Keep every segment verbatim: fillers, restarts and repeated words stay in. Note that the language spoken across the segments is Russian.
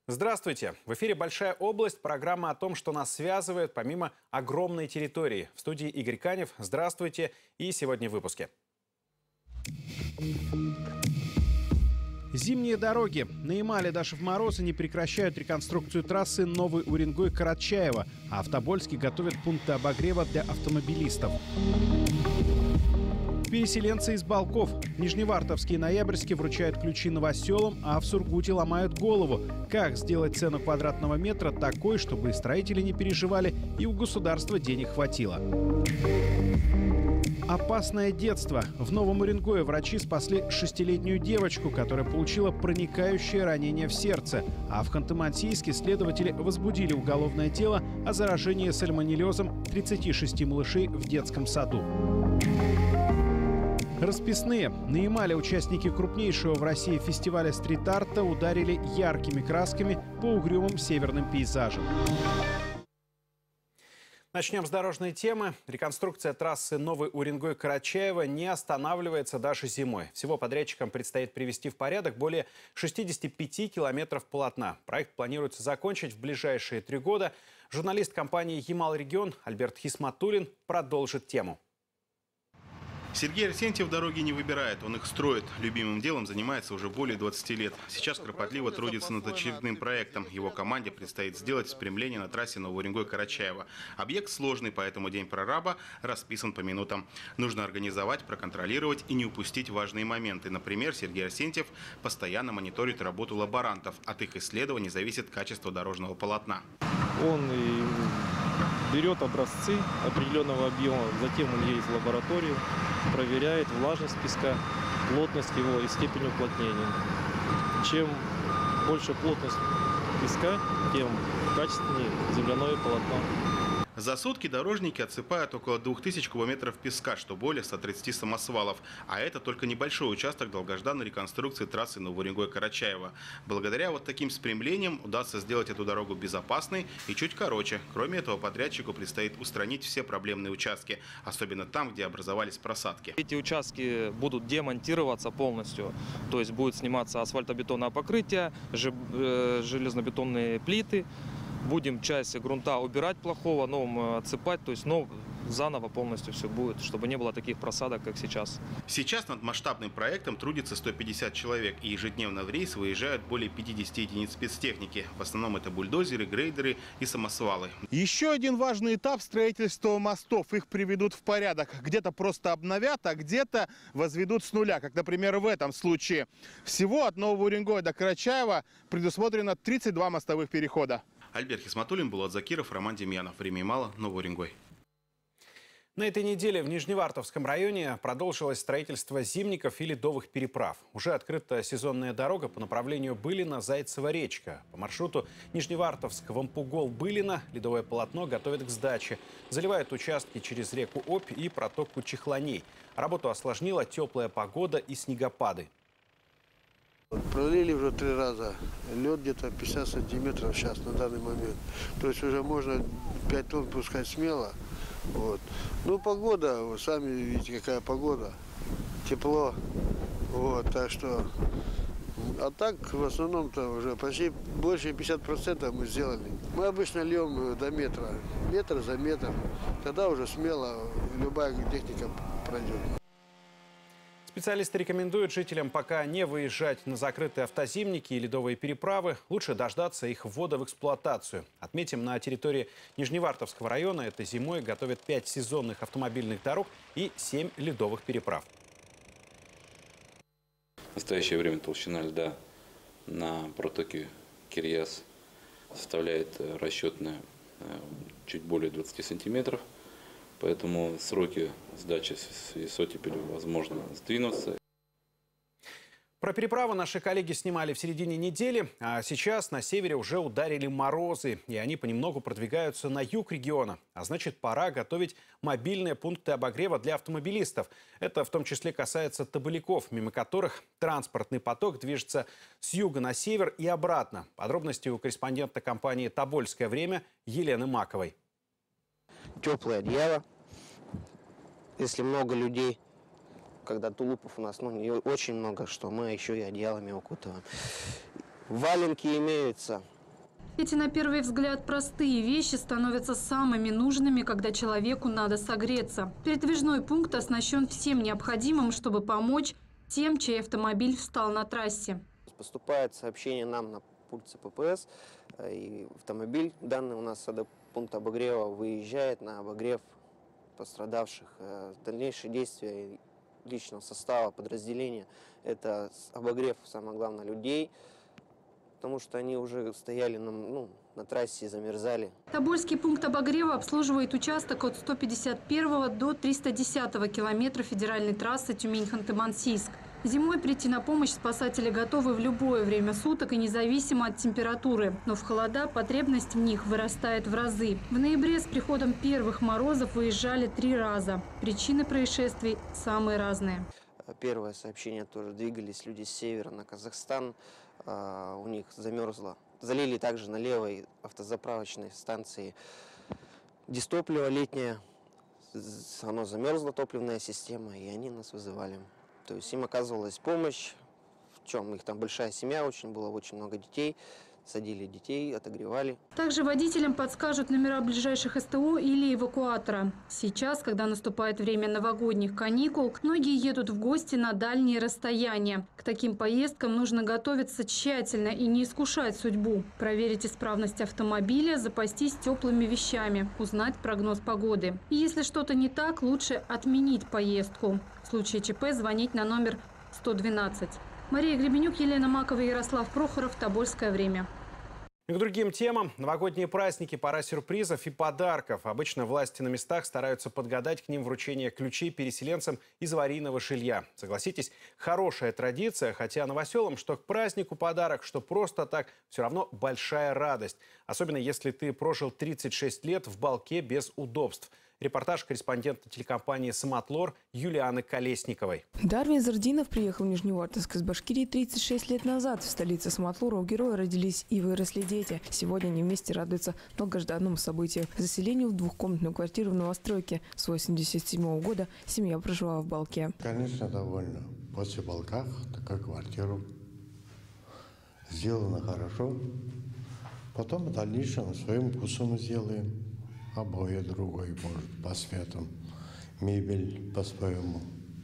Здравствуйте! В эфире «Большая область», программа о том, что нас связывает помимо огромной территории. В студии Игорь Канев. Здравствуйте! И сегодня в выпуске. Зимние дороги. На Ямале даже в морозы не прекращают реконструкцию трассы Новый Уренгой-Карачаево, а в Тобольске готовят пункты обогрева для автомобилистов. Переселенцы из Балков. Нижневартовские и Ноябрьские вручают ключи новоселам, а в Сургуте ломают голову. Как сделать цену квадратного метра такой, чтобы и строители не переживали, и у государства денег хватило. Опасное детство. В Новом Уренгое врачи спасли шестилетнюю девочку, которая получила проникающее ранение в сердце. А в Ханты-Мансийске следователи возбудили уголовное дело о заражении сальмонеллезом тридцати шести малышей в детском саду. Расписные. На Ямале участники крупнейшего в России фестиваля стрит-арта ударили яркими красками по угрюмым северным пейзажам. Начнем с дорожной темы. Реконструкция трассы Новый Уренгой-Карачаево не останавливается даже зимой. Всего подрядчикам предстоит привести в порядок более шестидесяти пяти километров полотна. Проект планируется закончить в ближайшие три года. Журналист компании «Ямал-Регион» Альберт Хисматуллин продолжит тему. Сергей Арсентьев дороги не выбирает, он их строит. Любимым делом занимается уже более двадцати лет. Сейчас кропотливо трудится над очередным проектом. Его команде предстоит сделать спрямление на трассе Новый Уренгой-Карачаево. Объект сложный, поэтому день прораба расписан по минутам. Нужно организовать, проконтролировать и не упустить важные моменты. Например, Сергей Арсентьев постоянно мониторит работу лаборантов. От их исследований зависит качество дорожного полотна. Он и берет образцы определенного объема, затем он едет в лабораторию, проверяет влажность песка, плотность его и степень уплотнения. Чем больше плотность песка, тем качественнее земляное полотно. За сутки дорожники отсыпают около двух тысяч кубометров песка, что более ста тридцати самосвалов. А это только небольшой участок долгожданной реконструкции трассы Новый Уренгой-Карачаево. Благодаря вот таким спрямлениям удастся сделать эту дорогу безопасной и чуть короче. Кроме этого, подрядчику предстоит устранить все проблемные участки, особенно там, где образовались просадки. Эти участки будут демонтироваться полностью, то есть будет сниматься асфальтобетонное покрытие, железнобетонные плиты. Будем часть грунта убирать плохого, новым отсыпать, то есть ну, заново полностью все будет, чтобы не было таких просадок, как сейчас. Сейчас над масштабным проектом трудится сто пятьдесят человек, и ежедневно в рейс выезжают более пятидесяти единиц спецтехники. В основном это бульдозеры, грейдеры и самосвалы. Еще один важный этап строительства мостов. Их приведут в порядок. Где-то просто обновят, а где-то возведут с нуля, как, например, в этом случае. Всего от Нового Уренгоя до Карачаева предусмотрено тридцать два мостовых перехода. Альберт Хисматуллин, Булат Закиров, Роман Демьянов. Время Ямала, Новый Уренгой. На этой неделе в Нижневартовском районе продолжилось строительство зимников и ледовых переправ. Уже открыта сезонная дорога по направлению Былино-Зайцево-речка. По маршруту Нижневартовск-Вампугол-Былино ледовое полотно готовят к сдаче. Заливают участки через реку Обь и протоку Чехлоней. Работу осложнила теплая погода и снегопады. Пролили уже три раза. Лед где-то пятьдесят сантиметров сейчас на данный момент. То есть уже можно пять тонн пускать смело. Вот. Ну, погода, вы сами видите, какая погода. Тепло. Вот, так что... А так, в основном-то уже почти больше пятидесяти процентов мы сделали. Мы обычно льем до метра. Метр за метр. Тогда уже смело любая техника пройдет. Специалисты рекомендуют жителям пока не выезжать на закрытые автозимники и ледовые переправы. Лучше дождаться их ввода в эксплуатацию. Отметим, на территории Нижневартовского района этой зимой готовят пять сезонных автомобильных дорог и семь ледовых переправ. В настоящее время толщина льда на протоке Кирьяс составляет расчетная чуть более двадцати сантиметров. Поэтому сроки сдачи с оттепелью возможно сдвинуться. Про переправы наши коллеги снимали в середине недели, а сейчас на севере уже ударили морозы, и они понемногу продвигаются на юг региона. А значит, пора готовить мобильные пункты обогрева для автомобилистов. Это в том числе касается Тоболяков, мимо которых транспортный поток движется с юга на север и обратно. Подробности у корреспондента компании «Тобольское время» Елены Маковой. Теплое одеяло, если много людей, когда тулупов у нас ну, не очень много, что мы еще и одеялами укутываем. Валенки имеются, Эти, на первый взгляд, простые вещи становятся самыми нужными, когда человеку надо согреться. Передвижной пункт оснащен всем необходимым, чтобы помочь тем, чей автомобиль встал на трассе. Поступает сообщение нам на пульт Ц П П С, и автомобиль данный у нас до пункта обогрева выезжает на обогрев пострадавших. Дальнейшие действия личного состава подразделения – это обогрев, самое главное, людей, потому что они уже стояли на, ну, на трассе и замерзали. Тобольский пункт обогрева обслуживает участок от сто пятьдесят первого до триста десятого километра федеральной трассы Тюмень-Ханты-Мансийск. Зимой прийти на помощь спасатели готовы в любое время суток и независимо от температуры. Но в холода потребность в них вырастает в разы. В ноябре с приходом первых морозов выезжали три раза. Причины происшествий самые разные. Первое сообщение тоже двигались люди с севера на Казахстан. У них замерзло. Залили также на левой автозаправочной станции дистопливо летнее. Оно замерзла, топливная система, и они нас вызывали. То есть им оказывалась помощь, в чем их там большая семья, очень было очень много детей. Садили детей, отогревали. Также водителям подскажут номера ближайших С Т О или эвакуатора. Сейчас, когда наступает время новогодних каникул, многие едут в гости на дальние расстояния. К таким поездкам нужно готовиться тщательно и не искушать судьбу. Проверить исправность автомобиля, запастись теплыми вещами, узнать прогноз погоды. И если что-то не так, лучше отменить поездку. В случае Ч П звонить на номер сто двенадцать. Мария Гребенюк, Елена Макова, Ярослав Прохоров. Тобольское время. И к другим темам. Новогодние праздники, пора сюрпризов и подарков. Обычно власти на местах стараются подгадать к ним вручение ключей переселенцам из аварийного жилья. Согласитесь, хорошая традиция, хотя новоселам, что к празднику подарок, что просто так, все равно большая радость. Особенно если ты прожил тридцать шесть лет в балке без удобств. Репортаж корреспондента телекомпании «Самотлор» Юлианы Колесниковой. Дарвин Зардинов приехал в Нижневартовск из Башкирии тридцать шесть лет назад. В столице Самотлора у героя родились и выросли дети. Сегодня они вместе радуются долгожданному событию – заселению в двухкомнатную квартиру в новостройке. С восемьдесят седьмого года семья проживала в балке. Конечно, довольна. После балках такая квартира сделана хорошо. Потом в дальнейшем своим вкусом сделаем. Обои другой, может, по свету, мебель по-своему,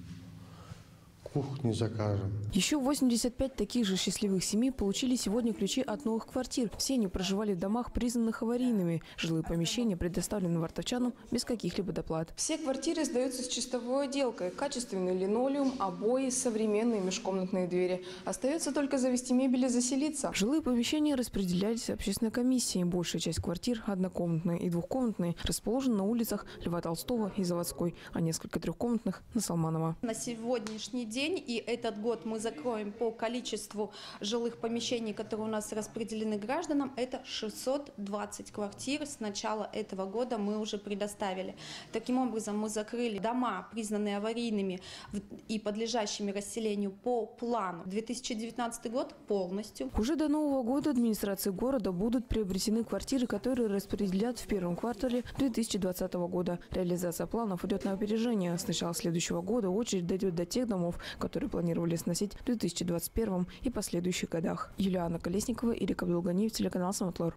кухню закажем. Еще восемьдесят пять таких же счастливых семей получили сегодня ключи от новых квартир. Все они проживали в домах, признанных аварийными. Жилые помещения предоставлены вартовчанам без каких-либо доплат. Все квартиры сдаются с чистовой отделкой. Качественный линолеум, обои, современные межкомнатные двери. Остается только завести мебель и заселиться. Жилые помещения распределялись общественной комиссией. Большая часть квартир, однокомнатные и двухкомнатные, расположены на улицах Льва Толстого и Заводской, а несколько трехкомнатных на Салманова. На сегодняшний день и этот год мы закроем по количеству жилых помещений, которые у нас распределены гражданам, это шестьсот двадцать квартир. С начала этого года мы уже предоставили. Таким образом, мы закрыли дома, признанные аварийными и подлежащими расселению по плану. две тысячи девятнадцатый год полностью. Уже до Нового года администрации города будут приобретены квартиры, которые распределят в первом квартале две тысячи двадцатого года. Реализация планов идет на опережение. С начала следующего года очередь дойдет до тех домов, которые планировали сносить в две тысячи двадцать первом и последующих годах. Юлиана Колесникова, Ирик Абдулганиев, телеканал «Самотлор».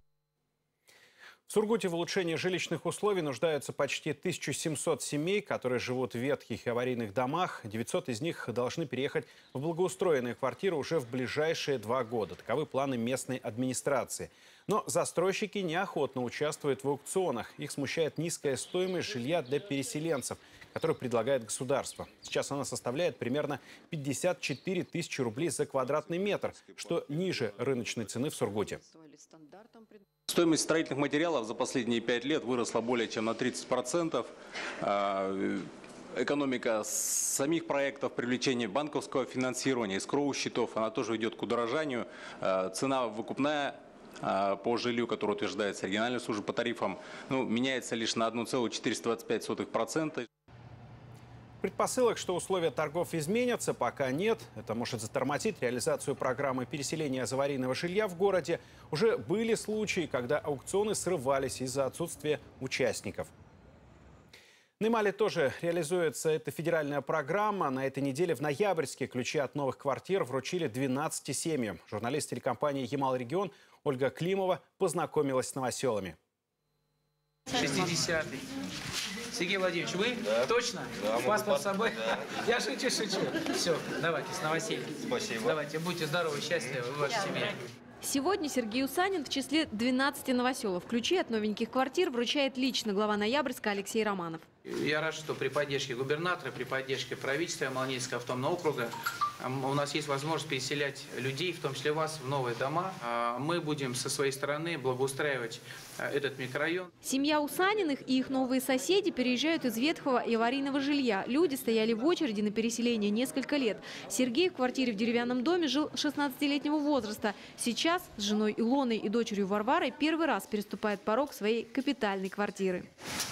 В Сургуте в улучшении жилищных условий нуждаются почти тысяча семьсот семей, которые живут в ветхих и аварийных домах. девятьсот из них должны переехать в благоустроенные квартиры уже в ближайшие два года. Таковы планы местной администрации. Но застройщики неохотно участвуют в аукционах. Их смущает низкая стоимость жилья для переселенцев, которую предлагает государство. Сейчас она составляет примерно пятьдесят четыре тысячи рублей за квадратный метр, что ниже рыночной цены в Сургуте. Стоимость строительных материалов за последние пять лет выросла более чем на тридцать процентов. Экономика самих проектов, привлечение банковского финансирования, эскроу-счетов, она тоже идет к удорожанию. Цена выкупная по жилью, которое утверждается региональной службой по тарифам, ну, меняется лишь на одна целая четыреста двадцать пять сотых процента. Предпосылок, что условия торгов изменятся, пока нет. Это может затормозить реализацию программы переселения из аварийного жилья в городе. Уже были случаи, когда аукционы срывались из-за отсутствия участников. На Ямале тоже реализуется эта федеральная программа. На этой неделе в Ноябрьске ключи от новых квартир вручили двенадцати семьям. Журналист телекомпании «Ямал-регион» Ольга Климова познакомилась с новоселами. шестидесятый. Сергей Владимирович, вы? Да. Точно? Да, паспорт с собой? Да. Я шучу, шучу. Все, давайте, с новосельем. Спасибо. Давайте, будьте здоровы, счастливы, ваша семья. Сегодня Сергей Усанин в числе двенадцати новоселов. Ключи от новеньких квартир вручает лично глава Ноябрьска Алексей Романов. Я рад, что при поддержке губернатора, при поддержке правительства Ямал-Ненецкого автономного округа у нас есть возможность переселять людей, в том числе вас, в новые дома. Мы будем со своей стороны благоустраивать этот микрорайон. Семья Усаниных и их новые соседи переезжают из ветхого и аварийного жилья. Люди стояли в очереди на переселение несколько лет. Сергей в квартире в деревянном доме жил шестнадцатилетнего возраста. Сейчас с женой Илоной и дочерью Варварой первый раз переступает порог своей капитальной квартиры.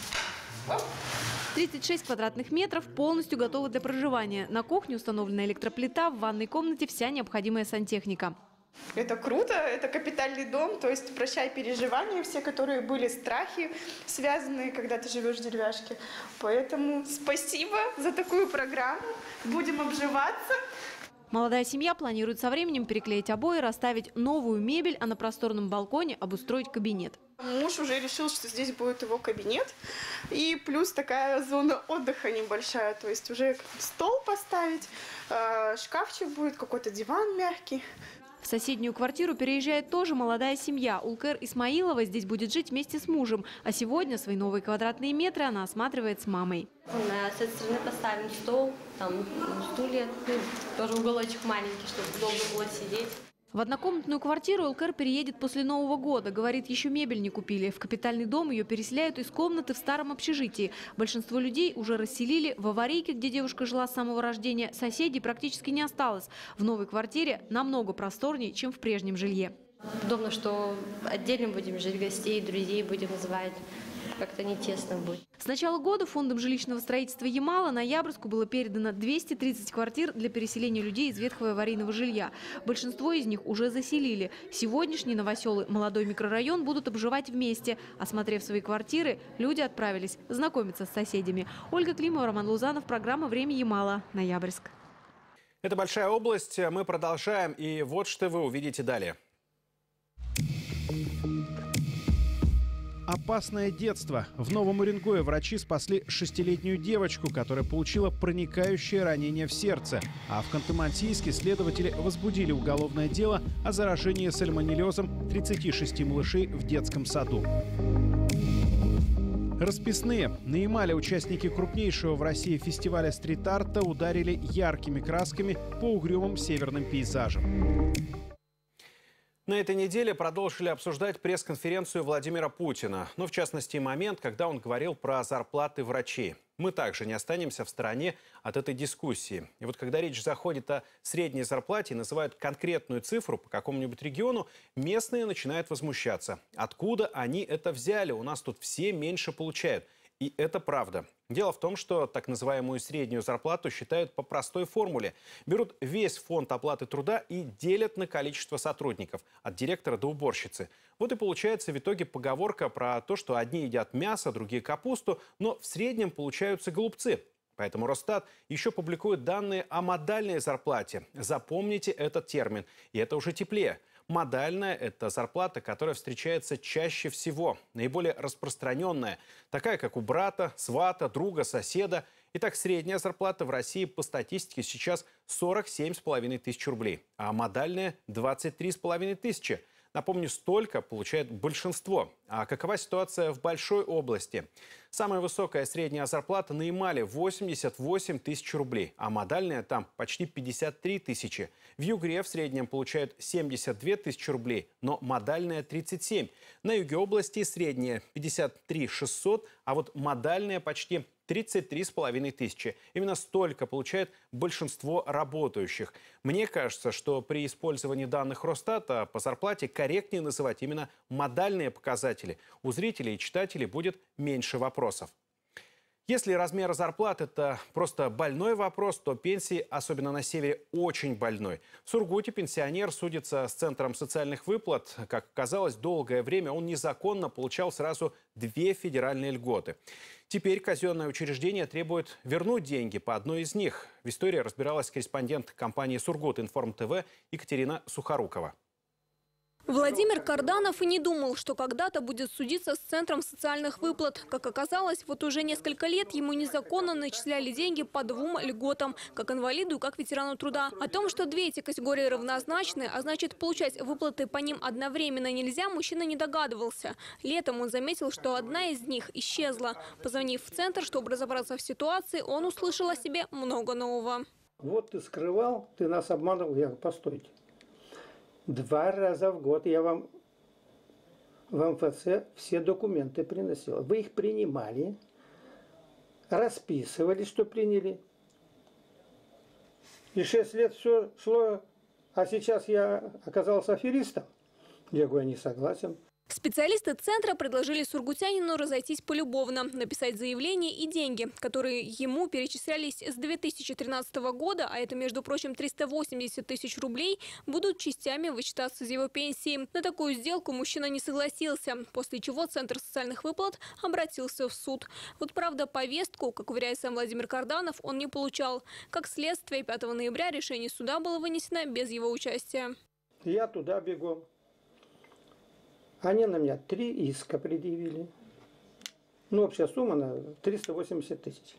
тридцать шесть квадратных метров, полностью готовы для проживания. На кухне установлена электроплита, в ванной комнате вся необходимая сантехника. Это круто, это капитальный дом, то есть прощай переживания, все, которые были страхи, связанные, когда ты живешь в деревяшке. Поэтому спасибо за такую программу, будем обживаться. Молодая семья планирует со временем переклеить обои, расставить новую мебель, а на просторном балконе обустроить кабинет. Муж уже решил, что здесь будет его кабинет. И плюс такая зона отдыха небольшая. То есть уже стол поставить, шкафчик будет, какой-то диван мягкий. В соседнюю квартиру переезжает тоже молодая семья. Улкер Исмаилова здесь будет жить вместе с мужем. А сегодня свои новые квадратные метры она осматривает с мамой. С этой стороны поставим стол, там стулья, ну, тоже уголочек маленький, чтобы удобно было сидеть. В однокомнатную квартиру Улкер переедет после Нового года. Говорит, еще мебель не купили. В капитальный дом ее переселяют из комнаты в старом общежитии. Большинство людей уже расселили. В аварийке, где девушка жила с самого рождения, соседей практически не осталось. В новой квартире намного просторнее, чем в прежнем жилье. Удобно, что отдельно будем жить, гостей, друзей будем называть. Как-то не тесно будет. С начала года фондом жилищного строительства Ямала Ноябрьску было передано двести тридцать квартир для переселения людей из ветхого аварийного жилья. Большинство из них уже заселили. Сегодняшние новоселы «Молодой микрорайон» будут обживать вместе. Осмотрев свои квартиры, люди отправились знакомиться с соседями. Ольга Климова, Роман Лузанов, программа «Время Ямала», Ноябрьск. Это большая область. Мы продолжаем. И вот что вы увидите далее. Опасное детство. В Новом Уренгое врачи спасли шестилетнюю девочку, которая получила проникающее ранение в сердце. А в Ханты-Мансийске следователи возбудили уголовное дело о заражении сальмонеллезом тридцати шести малышей в детском саду. Расписные. На Ямале участники крупнейшего в России фестиваля стрит-арта ударили яркими красками по угрюмым северным пейзажам. На этой неделе продолжили обсуждать пресс-конференцию Владимира Путина. Ну, в частности, момент, когда он говорил про зарплаты врачей. Мы также не останемся в стороне от этой дискуссии. И вот когда речь заходит о средней зарплате и называют конкретную цифру по какому-нибудь региону, местные начинают возмущаться. Откуда они это взяли? У нас тут все меньше получают. И это правда. Дело в том, что так называемую среднюю зарплату считают по простой формуле. Берут весь фонд оплаты труда и делят на количество сотрудников, от директора до уборщицы. Вот и получается в итоге поговорка про то, что одни едят мясо, другие капусту, но в среднем получаются голубцы. Поэтому Росстат еще публикует данные о модальной зарплате. Запомните этот термин, и это уже теплее. Модальная – это зарплата, которая встречается чаще всего, наиболее распространенная, такая как у брата, свата, друга, соседа. Итак, средняя зарплата в России по статистике сейчас сорок семь с половиной тысяч рублей, а модальная – двадцать три с половиной тысячи. Напомню, столько получает большинство. А какова ситуация в большой области? Самая высокая средняя зарплата на Ямале – восемьдесят восемь тысяч рублей, а модальная там почти пятьдесят три тысячи. В Югре в среднем получают семьдесят две тысячи рублей, но модальная – тридцать семь. На юге области средняя – пятьдесят три тысячи шестьсот, а вот модальная почти тридцать три с половиной тысячи. Именно столько получает большинство работающих. Мне кажется, что при использовании данных Росстата по зарплате корректнее называть именно модальные показатели. У зрителей и читателей будет меньше вопросов. Если размер зарплат – это просто больной вопрос, то пенсии, особенно на севере, очень больной. В Сургуте пенсионер судится с Центром социальных выплат. Как оказалось, долгое время он незаконно получал сразу две федеральные льготы. Теперь казенное учреждение требует вернуть деньги по одной из них. В истории разбиралась корреспондент компании «Сургут-Информ-ТВ» Екатерина Сухорукова. Владимир Карданов и не думал, что когда-то будет судиться с Центром социальных выплат. Как оказалось, вот уже несколько лет ему незаконно начисляли деньги по двум льготам, как инвалиду и как ветерану труда. О том, что две эти категории равнозначны, а значит получать выплаты по ним одновременно нельзя, мужчина не догадывался. Летом он заметил, что одна из них исчезла. Позвонив в Центр, чтобы разобраться в ситуации, он услышал о себе много нового. Вот ты скрывал, ты нас обманывал, я постойте. Два раза в год я вам в эм эф цэ все документы приносил. Вы их принимали, расписывали, что приняли. И шесть лет все шло, а сейчас я оказался аферистом. Я говорю, не согласен. Специалисты Центра предложили сургутянину разойтись полюбовно, написать заявление и деньги, которые ему перечислялись с две тысячи тринадцатого года, а это, между прочим, триста восемьдесят тысяч рублей, будут частями вычитаться из его пенсии. На такую сделку мужчина не согласился, после чего Центр социальных выплат обратился в суд. Вот правда, повестку, как уверяет сам Владимир Карданов, он не получал. Как следствие, пятого ноября решение суда было вынесено без его участия. Я туда бегом. Они на меня три иска предъявили. Ну, общая сумма на триста восемьдесят тысяч.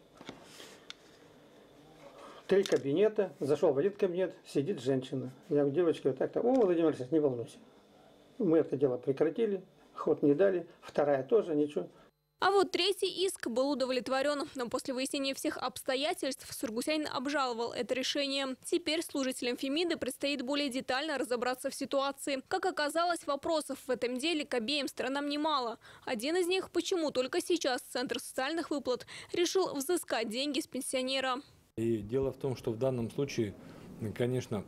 Три кабинета. Зашел в один кабинет, сидит женщина. Я говорю, девочки, вот так-то. О, Владимир Алексеевич, не волнуйся. Мы это дело прекратили, ход не дали. Вторая тоже, ничего. А вот третий иск был удовлетворен. Но после выяснения всех обстоятельств сургутянин обжаловал это решение. Теперь служителям Фемиды предстоит более детально разобраться в ситуации. Как оказалось, вопросов в этом деле к обеим сторонам немало. Один из них – почему только сейчас Центр социальных выплат решил взыскать деньги с пенсионера. И дело в том, что в данном случае, конечно,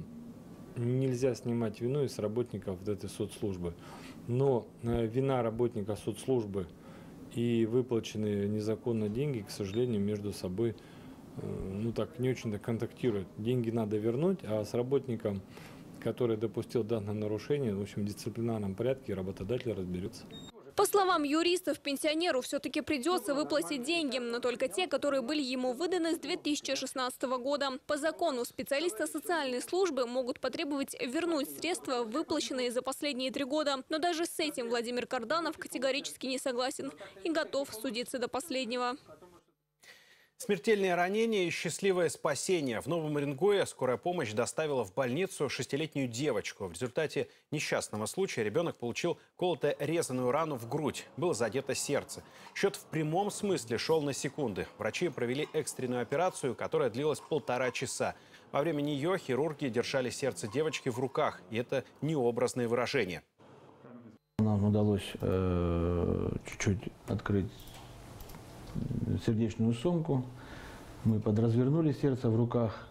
нельзя снимать вину из работников вот этой соцслужбы. Но вина работника соцслужбы и выплаченные незаконно деньги, к сожалению, между собой ну так не очень-то контактируют. Деньги надо вернуть, а с работником, который допустил данное нарушение, в общем, в дисциплинарном порядке работодатель разберется. По словам юристов, пенсионеру все-таки придется выплатить деньги, но только те, которые были ему выданы с две тысячи шестнадцатого года. По закону специалисты социальной службы могут потребовать вернуть средства, выплаченные за последние три года. Но даже с этим Владимир Карданов категорически не согласен и готов судиться до последнего. Смертельные ранения и счастливое спасение. В Новом Уренгое скорая помощь доставила в больницу шестилетнюю девочку. В результате несчастного случая ребенок получил колото-резаную рану в грудь. Было задето сердце. Счет в прямом смысле шел на секунды. Врачи провели экстренную операцию, которая длилась полтора часа. Во время нее хирурги держали сердце девочки в руках. И это необразное выражение. Нам удалось э, чуть-чуть открыть сердечную сумку. Мы подразвернули сердце в руках,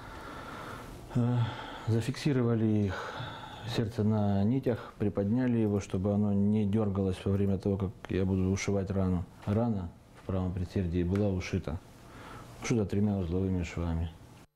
э, зафиксировали их, сердце на нитях, приподняли его, чтобы оно не дергалось во время того, как я буду ушивать рану. Рана в правом предсердии была ушита. Ушита тремя узловыми швами.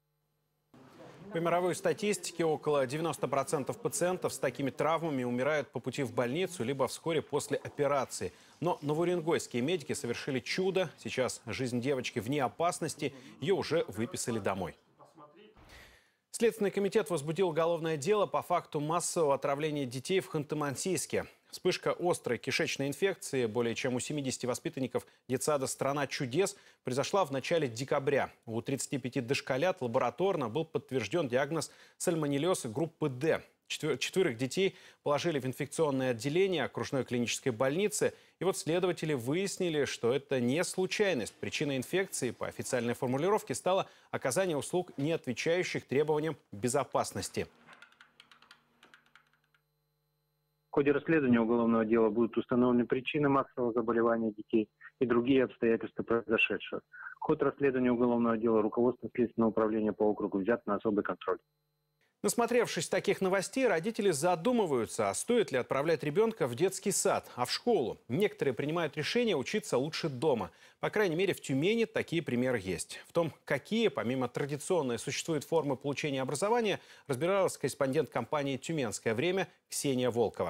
По мировой статистике, около девяноста процентов пациентов с такими травмами умирают по пути в больницу, либо вскоре после операции. Но новоуренгойские медики совершили чудо. Сейчас жизнь девочки вне опасности. Ее уже выписали домой. Следственный комитет возбудил уголовное дело по факту массового отравления детей в Ханты-Мансийске. Вспышка острой кишечной инфекции более чем у семидесяти воспитанников детсада «Страна чудес» произошла в начале декабря. У тридцати пяти дошколят лабораторно был подтвержден диагноз сальмонеллез группы «Д». Четверых детей положили в инфекционное отделение окружной клинической больницы. И вот следователи выяснили, что это не случайность. Причиной инфекции, по официальной формулировке, стало оказание услуг, не отвечающих требованиям безопасности. В ходе расследования уголовного дела будут установлены причины массового заболевания детей и другие обстоятельства произошедшего. Ход расследования уголовного дела руководство Следственного управления по округу взят на особый контроль. Насмотревшись таких новостей, родители задумываются, а стоит ли отправлять ребенка в детский сад, а в школу. Некоторые принимают решение учиться лучше дома. По крайней мере, в Тюмени такие примеры есть. В том, какие, помимо традиционной, существуют формы получения образования, разбиралась корреспондент компании «Тюменское время» Ксения Волкова.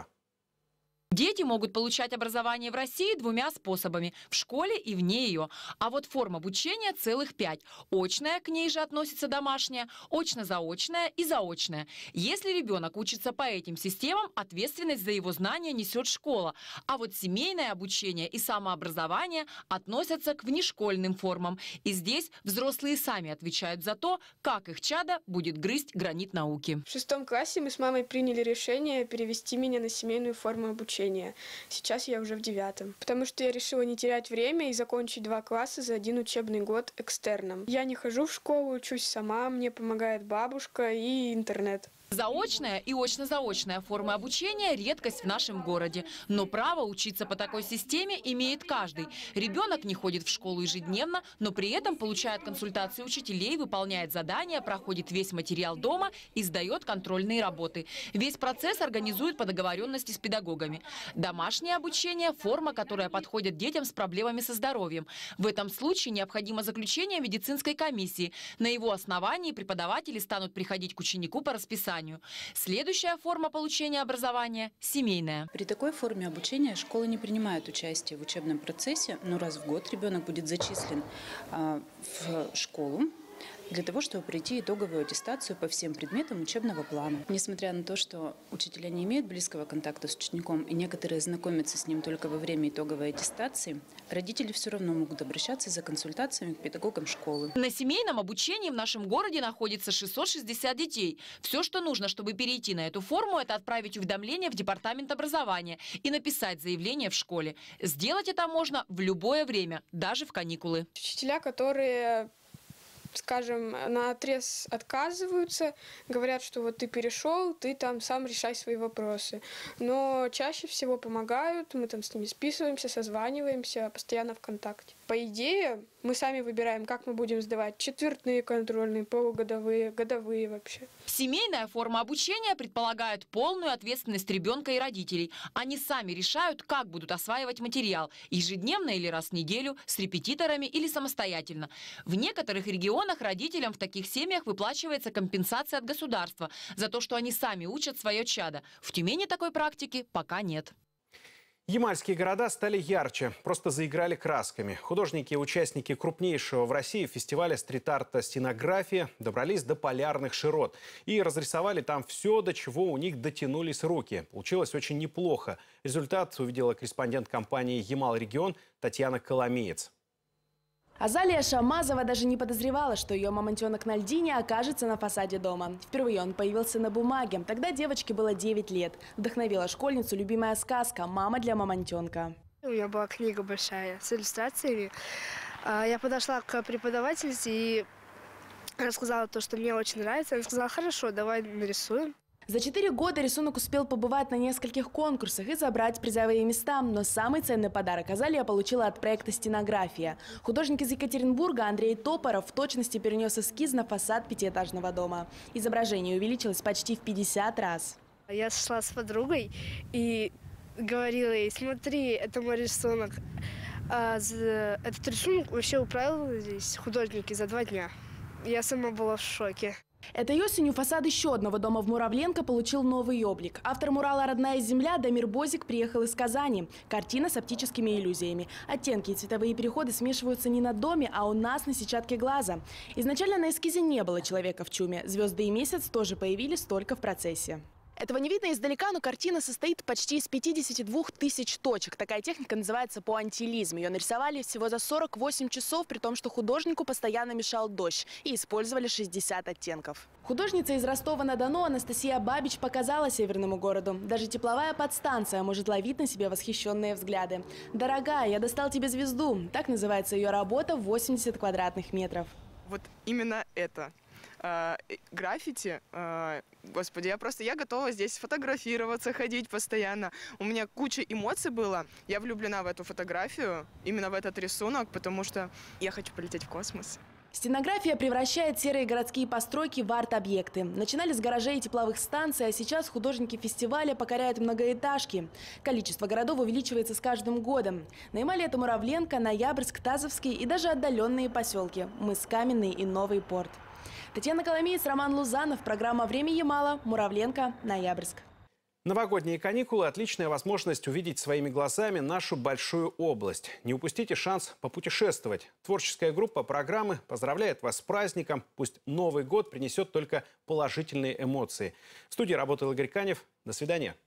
Дети могут получать образование в России двумя способами – в школе и вне ее. А вот форм обучения целых пять. Очная, к ней же относится домашняя, очно-заочная и заочная. Если ребенок учится по этим системам, ответственность за его знания несет школа. А вот семейное обучение и самообразование относятся к внешкольным формам. И здесь взрослые сами отвечают за то, как их чадо будет грызть гранит науки. В шестом классе мы с мамой приняли решение перевести меня на семейную форму обучения. Сейчас я уже в девятом. Потому что я решила не терять время и закончить два класса за один учебный год экстерном. Я не хожу в школу, учусь сама, мне помогает бабушка и интернет. Заочная и очно-заочная формы обучения – редкость в нашем городе. Но право учиться по такой системе имеет каждый. Ребенок не ходит в школу ежедневно, но при этом получает консультации учителей, выполняет задания, проходит весь материал дома и сдает контрольные работы. Весь процесс организует по договоренности с педагогами. Домашнее обучение – форма, которая подходит детям с проблемами со здоровьем. В этом случае необходимо заключение медицинской комиссии. На его основании преподаватели станут приходить к ученику по расписанию. Следующая форма получения образования – семейная. При такой форме обучения школы не принимают участие в учебном процессе, но раз в год ребенок будет зачислен а, в школу для того, чтобы пройти итоговую аттестацию по всем предметам учебного плана. Несмотря на то, что учителя не имеют близкого контакта с учеником и некоторые знакомятся с ним только во время итоговой аттестации, родители все равно могут обращаться за консультациями к педагогам школы. На семейном обучении в нашем городе находится шестьсот шестьдесят детей. Все, что нужно, чтобы перейти на эту форму, это отправить уведомление в департамент образования и написать заявление в школе. Сделать это можно в любое время, даже в каникулы. Учителя, которые, скажем, наотрез отказываются, говорят, что вот ты перешел, ты там сам решай свои вопросы. Но чаще всего помогают, мы там с ними списываемся, созваниваемся, постоянно в контакте. По идее, мы сами выбираем, как мы будем сдавать четвертные контрольные, полугодовые, годовые вообще. Семейная форма обучения предполагает полную ответственность ребенка и родителей. Они сами решают, как будут осваивать материал – ежедневно или раз в неделю, с репетиторами или самостоятельно. В некоторых регионах родителям в таких семьях выплачивается компенсация от государства за то, что они сами учат свое чадо. В Тюмени такой практики пока нет. Ямальские города стали ярче, просто заиграли красками. Художники и участники крупнейшего в России фестиваля стрит-арта «Стенография» добрались до полярных широт и разрисовали там все, до чего у них дотянулись руки. Получилось очень неплохо. Результат увидела корреспондент компании «Ямал-регион» Татьяна Коломеец. Азалия Шамазова даже не подозревала, что ее мамонтенок на льдине окажется на фасаде дома. Впервые он появился на бумаге. Тогда девочке было девять лет. Вдохновила школьницу любимая сказка «Мама для мамонтенка». У меня была книга большая с иллюстрациями. Я подошла к преподавательнице и рассказала то, что мне очень нравится. Она сказала: хорошо, давай нарисуем. За четыре года рисунок успел побывать на нескольких конкурсах и забрать призовые места. Но самый ценный подарок Азалия получила от проекта «Стенография». Художник из Екатеринбурга Андрей Топоров в точности перенес эскиз на фасад пятиэтажного дома. Изображение увеличилось почти в пятьдесят раз. Я шла с подругой и говорила ей: смотри, это мой рисунок. А этот рисунок вообще управил здесь художники за два дня. Я сама была в шоке. Этой осенью фасад еще одного дома в Муравленко получил новый облик. Автор мурала «Родная земля» Дамир Бозик приехал из Казани. Картина с оптическими иллюзиями. Оттенки и цветовые переходы смешиваются не на доме, а у нас на сетчатке глаза. Изначально на эскизе не было человека в чуме. Звезды и месяц тоже появились только в процессе. Этого не видно издалека, но картина состоит почти из пятидесяти двух тысяч точек. Такая техника называется пуантилизм. Ее нарисовали всего за сорок восемь часов, при том, что художнику постоянно мешал дождь. И использовали шестьдесят оттенков. Художница из Ростова-на-Дону Анастасия Бабич показала северному городу. Даже тепловая подстанция может ловить на себе восхищенные взгляды. «Дорогая, я достал тебе звезду». Так называется ее работа в восемьдесят квадратных метров. Вот именно это. Э, граффити, э, господи, я просто, я готова здесь фотографироваться, ходить постоянно. У меня куча эмоций было. Я влюблена в эту фотографию, именно в этот рисунок, потому что я хочу полететь в космос. Стенография превращает серые городские постройки в арт-объекты. Начинали с гаражей и тепловых станций, а сейчас художники фестиваля покоряют многоэтажки. Количество городов увеличивается с каждым годом. На Ямале это Муравленко, Ноябрьск, Тазовский и даже отдаленные поселки – Мыс Каменный и Новый порт. Татьяна Коломеец, Роман Лузанов. Программа «Время Ямала». Муравленко, Ноябрьск. Новогодние каникулы – отличная возможность увидеть своими глазами нашу большую область. Не упустите шанс попутешествовать. Творческая группа программы поздравляет вас с праздником. Пусть Новый год принесет только положительные эмоции. В студии работал Игорь Канев. До свидания.